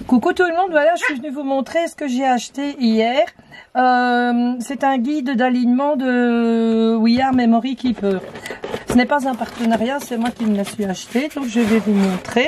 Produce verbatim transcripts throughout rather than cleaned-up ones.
Coucou tout le monde, voilà, je suis venue vous montrer ce que j'ai acheté hier. Euh, c'est un guide d'alignement de We Are Memory Keeper. Ce n'est pas un partenariat, c'est moi qui me l'ai su acheter, donc je vais vous montrer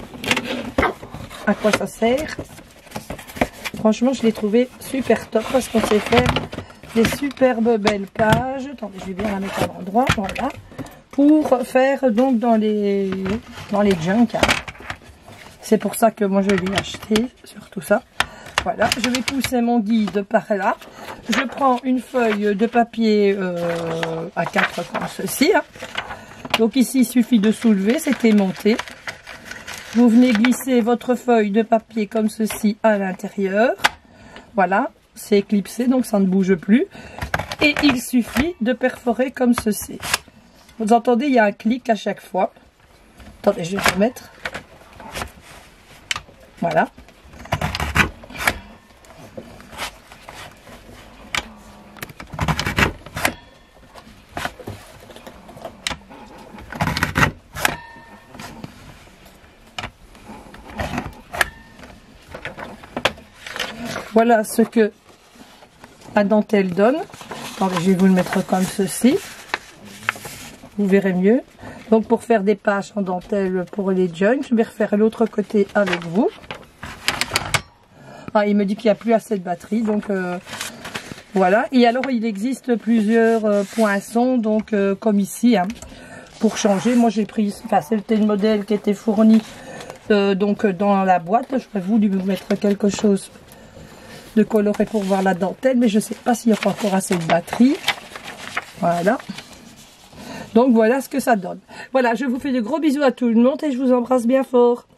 à quoi ça sert. Franchement, je l'ai trouvé super top parce qu'on sait faire des superbes belles pages. Attendez, je vais bien la mettre à l'endroit, voilà. Pour faire donc dans les dans les junk. Hein. C'est pour ça que moi je l'ai acheté, surtout ça. Voilà, je vais pousser mon guide par là. Je prends une feuille de papier euh, à quatre comme ceci. Hein. Donc ici, il suffit de soulever, c'est aimanté. Vous venez glisser votre feuille de papier comme ceci à l'intérieur. Voilà, c'est éclipsé, donc ça ne bouge plus. Et il suffit de perforer comme ceci. Vous entendez, il y a un clic à chaque fois. Attendez, je vais remettre. Voilà. Voilà ce que la dentelle donne. Attendez, je vais vous le mettre comme ceci. Vous verrez mieux. Donc pour faire des pages en dentelle pour les junk, je vais refaire l'autre côté avec vous. Ah, il me dit qu'il n'y a plus assez de batterie, donc euh, voilà. Et alors il existe plusieurs euh, poinçons, donc euh, comme ici, hein, pour changer. Moi j'ai pris, enfin c'était le modèle qui était fourni euh, donc dans la boîte. Je vais vous lui mettre quelque chose de coloré pour voir la dentelle, mais je ne sais pas s'il y aura encore assez de batterie. Voilà. Donc voilà ce que ça donne. Voilà, je vous fais de gros bisous à tout le monde et je vous embrasse bien fort.